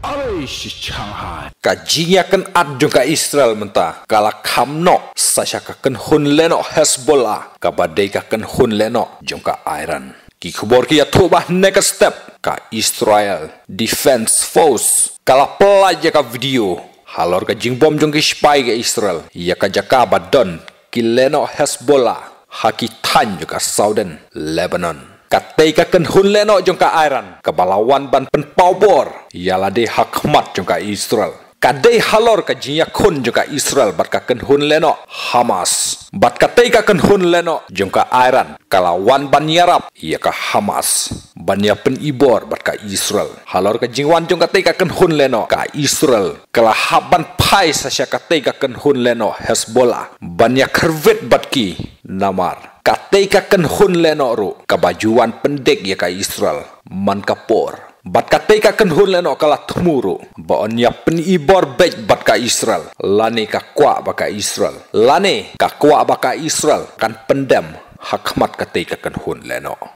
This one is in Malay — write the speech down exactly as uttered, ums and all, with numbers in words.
Alish Shanghai. Kajinya kan ad jong ka Israel menta. Kala kamno sasya ka kan hun leno Hezbollah. Kabadai ka kan hun leno jong ka Iran. Ki kubor ki atubah next step ka Israel Defense Force. Kala pelaja ka video. Halor ka jing bom jong ki spy ka Israel. Ya ka jaka badon ki leno Hezbollah. Haki tan jong ka Southern Lebanon. Katay ka kan hun leno jong ka Iran. Kabalawan ban pen pawbor. Yala de hakmat jong ka Israel. Kadai halor ka jinya kun jong ka Israel. Bat ka kan hun leno Hamas. Bat katay ka kan hun leno jong ka Iran. Kalawan ban yarap. Iya ka Hamas. Ban ya pen ibor bat ka Israel. Halor ka jingwan jong katay ka kan hun leno ka Israel. Kala haban pai sasya katay ka kan hun leno Hezbollah. Ban ya kervet bat ki namar. Katay ka kan hun leno ru kabajuan pendek ya ka Israel man kapor. Bat katay ka kan hun leno kala tumuru baon ya penibor bej bat ka Israel. Lane ka kwa ba ka Israel. Lane ka kwa ba ka Israel kan pendem hakmat katay ka kan hun leno.